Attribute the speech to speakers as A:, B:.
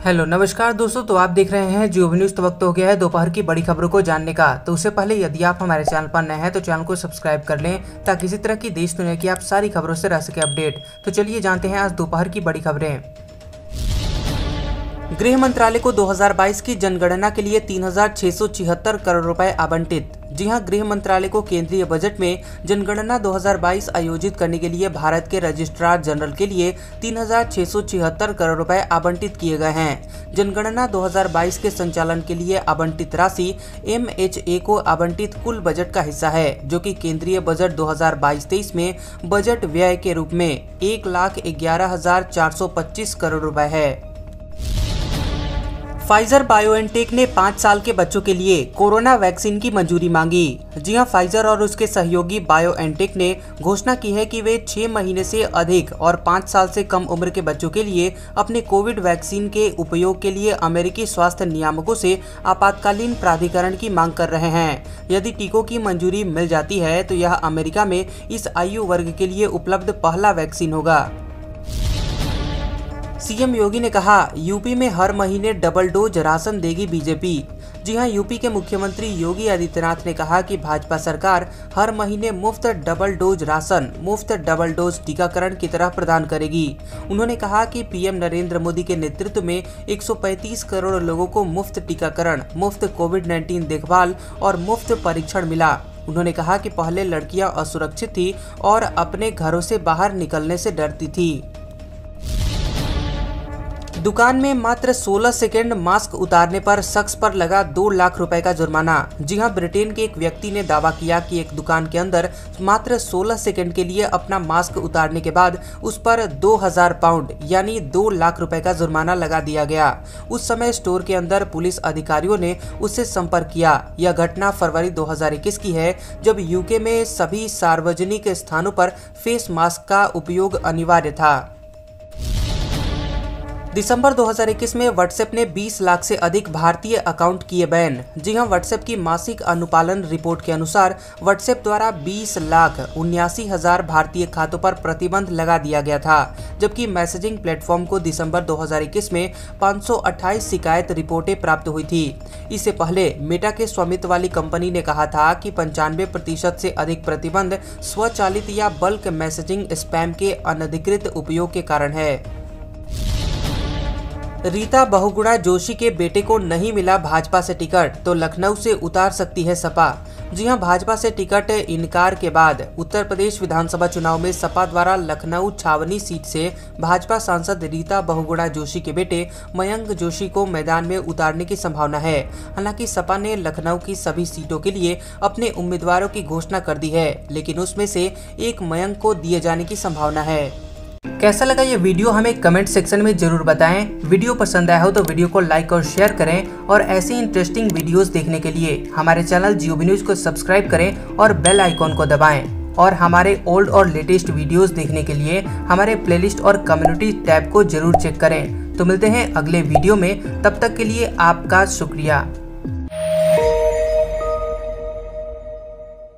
A: Hello नमस्कार दोस्तों, तो आप देख रहे हैं जियो न्यूज़। तो वक्त हो गया है दोपहर की बड़ी खबरों को जानने का। तो उससे पहले यदि आप हमारे चैनल पर नए हैं तो चैनल को सब्सक्राइब कर लें ताकि इसी तरह की देश दुनिया की आप सारी खबरों से रह सके अपडेट। तो चलिए जानते हैं आज दोपहर की बड़ी खबरें। गृह मंत्रालय को 2022 की जनगणना के लिए 3,676 करोड़ रुपए आवंटित। जी हां, गृह मंत्रालय को केंद्रीय बजट में जनगणना 2022 आयोजित करने के लिए भारत के रजिस्ट्रार जनरल के लिए 3,676 करोड़ रुपए आवंटित किए गए हैं। जनगणना 2022 के संचालन के लिए आवंटित राशि MHA को आवंटित कुल बजट का हिस्सा है, जो कि केंद्रीय बजट 2022-23 में बजट व्यय के रूप में 1,11,425 करोड़ रुपए है। फाइजर बायोएनटेक ने 5 साल के बच्चों के लिए कोरोना वैक्सीन की मंजूरी मांगी। जी हां, फाइजर और उसके सहयोगी बायोएनटेक ने घोषणा की है कि वे 6 महीने से अधिक और 5 साल से कम उम्र के बच्चों के लिए अपने कोविड वैक्सीन के उपयोग के लिए अमेरिकी स्वास्थ्य नियामकों से आपातकालीन प्राधिकरण की मांग कर रहे हैं। यदि टीकों की मंजूरी मिल जाती है तो यह अमेरिका में इस आयु वर्ग के लिए उपलब्ध पहला वैक्सीन होगा। सीएम योगी ने कहा, यूपी में हर महीने डबल डोज राशन देगी बीजेपी। जी हां, यूपी के मुख्यमंत्री योगी आदित्यनाथ ने कहा कि भाजपा सरकार हर महीने मुफ्त डबल डोज राशन, मुफ्त डबल डोज टीकाकरण की तरह प्रदान करेगी। उन्होंने कहा कि पीएम नरेंद्र मोदी के नेतृत्व में 135 करोड़ लोगों को मुफ्त टीकाकरण, मुफ्त कोविड-19 देखभाल और मुफ्त परीक्षण मिला। उन्होंने कहा कि पहले लड़कियां असुरक्षित थी और अपने घरों से बाहर निकलने से डरती थी। दुकान में मात्र 16 सेकंड मास्क उतारने पर शख्स पर लगा 2 लाख रुपए का जुर्माना। जी हां, ब्रिटेन के एक व्यक्ति ने दावा किया कि एक दुकान के अंदर मात्र 16 सेकंड के लिए अपना मास्क उतारने के बाद उस पर 2000 पाउंड यानी 2 लाख रुपए का जुर्माना लगा दिया गया। उस समय स्टोर के अंदर पुलिस अधिकारियों ने उससे संपर्क किया। यह घटना फरवरी 2021 की है, जब यूके में सभी सार्वजनिक स्थानों पर फेस मास्क का उपयोग अनिवार्य था। दिसंबर 2021 में व्हाट्सएप ने 20 लाख से अधिक भारतीय अकाउंट किए बैन। जी हां, व्हाट्सएप की मासिक अनुपालन रिपोर्ट के अनुसार व्हाट्सएप द्वारा 20,79,000 भारतीय खातों पर प्रतिबंध लगा दिया गया था, जबकि मैसेजिंग प्लेटफॉर्म को दिसंबर 2021 में 528 शिकायत रिपोर्टें प्राप्त हुई थी। इससे पहले मेटा के स्वामित्व वाली कंपनी ने कहा था कि 95% से अधिक प्रतिबंध स्वचालित या बल्क मैसेजिंग स्पैम के अनधिकृत उपयोग के कारण है। रीता बहुगुणा जोशी के बेटे को नहीं मिला भाजपा से टिकट तो लखनऊ से उतार सकती है सपा। जी हां, भाजपा से टिकट इनकार के बाद उत्तर प्रदेश विधानसभा चुनाव में सपा द्वारा लखनऊ छावनी सीट से भाजपा सांसद रीता बहुगुणा जोशी के बेटे मयंक जोशी को मैदान में उतारने की संभावना है। हालांकि सपा ने लखनऊ की सभी सीटों के लिए अपने उम्मीदवारों की घोषणा कर दी है, लेकिन उसमें से एक मयंक को दिए जाने की संभावना है। कैसा लगा ये वीडियो हमें कमेंट सेक्शन में जरूर बताएं। वीडियो पसंद आया हो तो वीडियो को लाइक और शेयर करें और ऐसी इंटरेस्टिंग वीडियोस देखने के लिए हमारे चैनल जियो न्यूज़ को सब्सक्राइब करें और बेल आइकॉन को दबाएं। और हमारे ओल्ड और लेटेस्ट वीडियोस देखने के लिए हमारे प्लेलिस्ट और कम्युनिटी टैब को जरूर चेक करें। तो मिलते हैं अगले वीडियो में, तब तक के लिए आपका शुक्रिया।